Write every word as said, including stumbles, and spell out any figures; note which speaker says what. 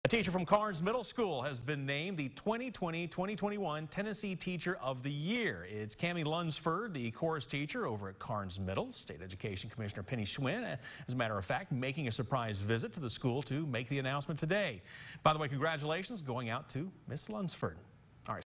Speaker 1: A teacher from Karns Middle School has been named the twenty twenty twenty twenty-one Tennessee Teacher of the Year. It's Cammie Lunsford, the chorus teacher over at Karns Middle. State Education Commissioner Penny Schwinn, as a matter of fact, making a surprise visit to the school to make the announcement today. By the way, congratulations going out to Miss Lunsford.